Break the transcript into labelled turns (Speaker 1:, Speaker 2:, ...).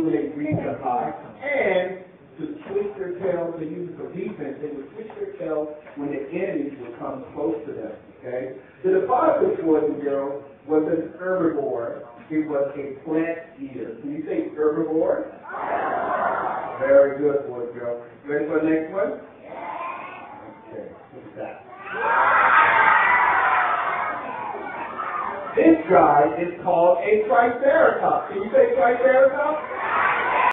Speaker 1: when they reach up high. And to twist their tails, they use it for defense. They would twist their tails when the enemies would come close to them. Okay? The deposit, boys and girls, was an herbivore. It was a plant eater. Can you say herbivore? Very good, boys and girls. Ready for the next one? Okay, what's that? This guy is called a triceratops. Can you say triceratops?